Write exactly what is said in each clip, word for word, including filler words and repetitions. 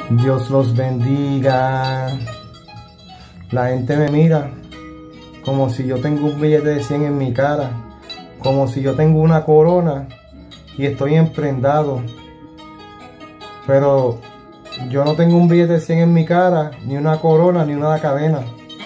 Dios los bendiga. La gente me mira como si yo tengo un billete de cien en mi cara, como si yo tengo una corona y estoy emprendado. Pero yo no tengo un billete de cien en mi cara, ni una corona, ni una cadena.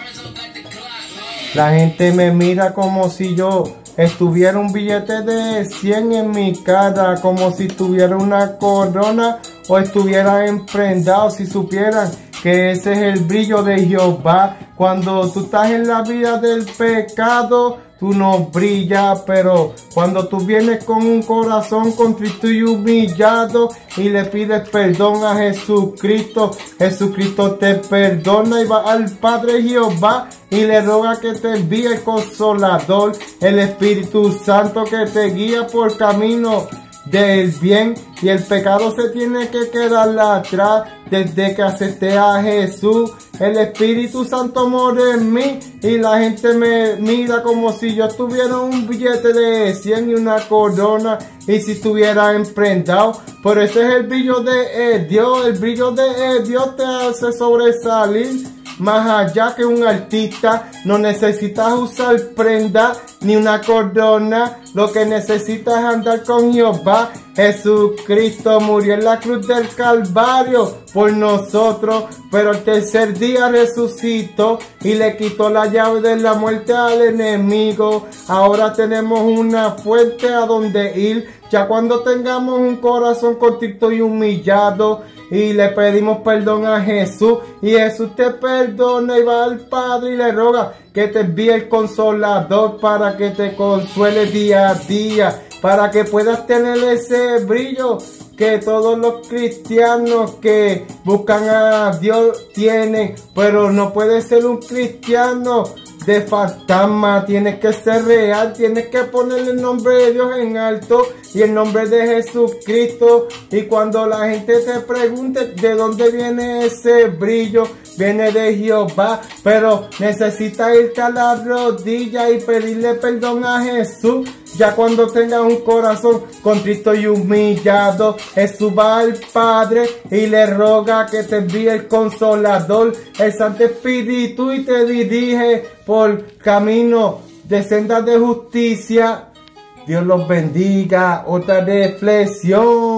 La gente me mira como si yo estuviera un billete de cien en mi cara, como si tuviera una corona o estuviera emprendado. Si supieran que ese es el brillo de Jehová. Cuando tú estás en la vida del pecado, tú no brillas, pero cuando tú vienes con un corazón contrito y humillado y le pides perdón a Jesucristo, Jesucristo te perdona y va al Padre Jehová y le roga que te envíe el Consolador, el Espíritu Santo que te guía por camino del bien, y el pecado se tiene que quedar atrás. Desde que acepté a Jesús, el Espíritu Santo mora en mí y la gente me mira como si yo tuviera un billete de cien y una corona y si estuviera emprendado. Por ese es el brillo de Dios. El brillo de Dios te hace sobresalir más allá que un artista. No necesitas usar prenda ni una corona. Lo que necesitas es andar con Jehová. Jesucristo murió en la cruz del Calvario por nosotros, pero el tercer día resucitó y le quitó la llave de la muerte al enemigo. Ahora tenemos una fuente a donde ir. Ya cuando tengamos un corazón contrito y humillado y le pedimos perdón a Jesús, y Jesús te perdona y va al Padre y le roga que te envíe el Consolador para que te consuele día a día, para que puedas tener ese brillo que todos los cristianos que buscan a Dios tienen. Pero no puedes ser un cristiano de fantasma, tienes que ser real, tienes que poner el nombre de Dios en alto y el nombre de Jesucristo. Y cuando la gente te pregunte de dónde viene ese brillo, viene de Jehová, pero necesitas irte a la rodilla y pedirle perdón a Jesús. Ya cuando tengas un corazón contrito y humillado, Jesús va al Padre y le roga que te envíe el Consolador, el Santo Espíritu, y te dirige por camino de sendas de justicia. Dios los bendiga. Otra reflexión.